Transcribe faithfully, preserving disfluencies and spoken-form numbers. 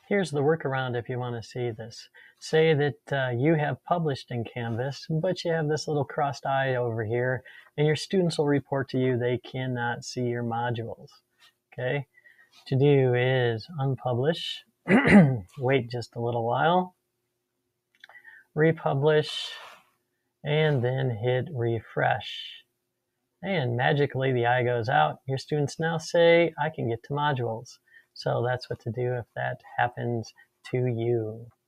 Here's the workaround if you want to see this. Say that uh, you have published in Canvas, but you have this little crossed eye over here, and your students will report to you they cannot see your modules. Okay, to do is unpublish, wait just a little while, republish, and then hit refresh. And magically the eye goes out. Your students now say, I can get to modules. So that's what to do if that happens to you.